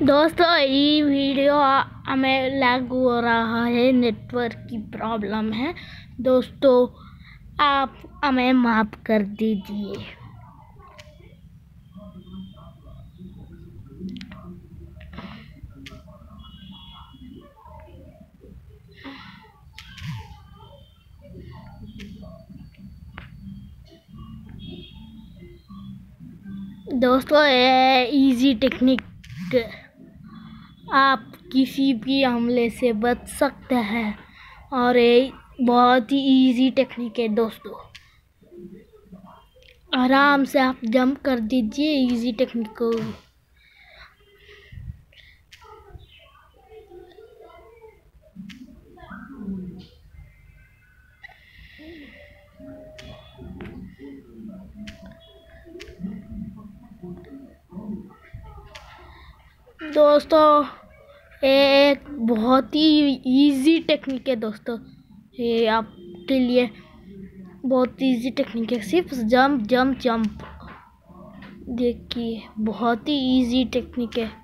दोस्तों ये वीडियो हमें लैग हो रहा है, नेटवर्क की प्रॉब्लम है। दोस्तों आप हमें माफ़ कर दीजिए। दोस्तों ये इजी टेक्निक, आप किसी भी हमले से बच सकते हैं और ये बहुत ही इजी टेक्निक है। दोस्तों आराम से आप जंप कर दीजिए इजी टेक्निक को। दोस्तों ये एक बहुत ही इजी टेक्निक है। दोस्तों ये आपके लिए बहुत इजी टेक्निक है, सिर्फ जंप जंप जंप। देखिए बहुत ही इजी टेक्निक है।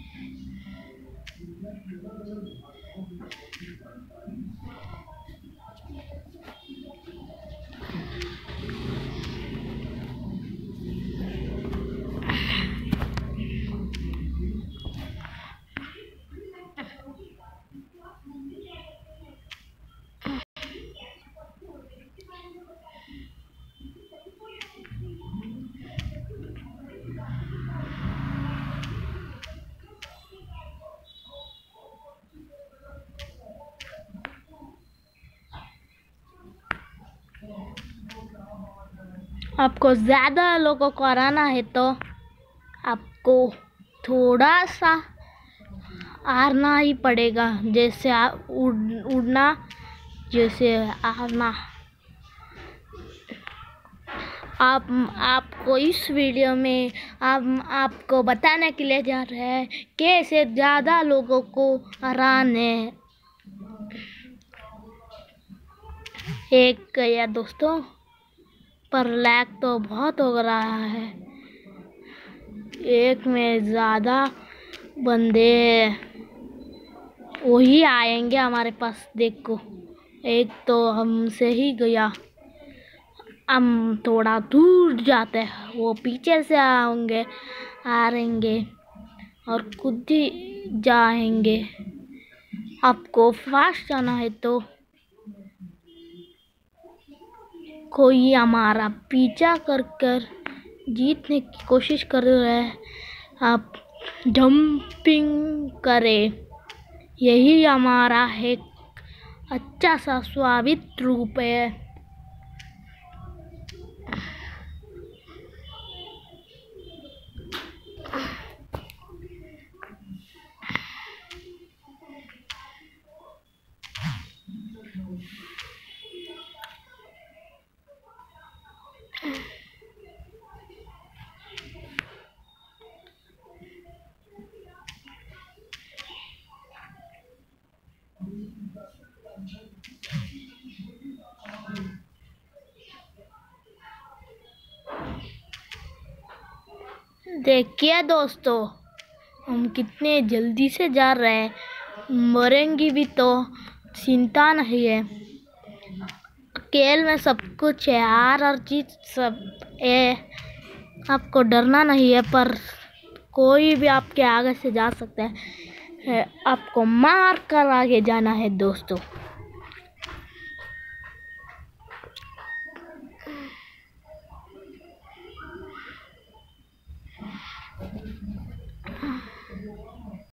आपको ज़्यादा लोगों को हराना है तो आपको थोड़ा सा हारना ही पड़ेगा, जैसे उड़ना, जैसे हारना। आपको इस वीडियो में आपको बताने के लिए जा रहे हैं कैसे ज़्यादा लोगों को हराने। एक गया दोस्तों, पर लैग तो बहुत हो रहा है। एक में ज़्यादा बंदे वही आएंगे हमारे पास। देखो एक तो हमसे ही गया, हम थोड़ा दूर जाते हैं, वो पीछे से आ रहेंगे और खुद ही जाएंगे। आपको फास्ट जाना है तो कोई हमारा पीछा कर जीतने की कोशिश कर रहा है, आप जंपिंग करें। यही हमारा एक अच्छा सा स्वाभाविक रूप है। देखिए दोस्तों हम कितने जल्दी से जा रहे हैं, मरेंगे भी तो चिंता नहीं है। खेल में सब कुछ है, हार और जीत सब है, आपको डरना नहीं है। पर कोई भी आपके आगे से जा सकता है, आपको मार कर आगे जाना है दोस्तों।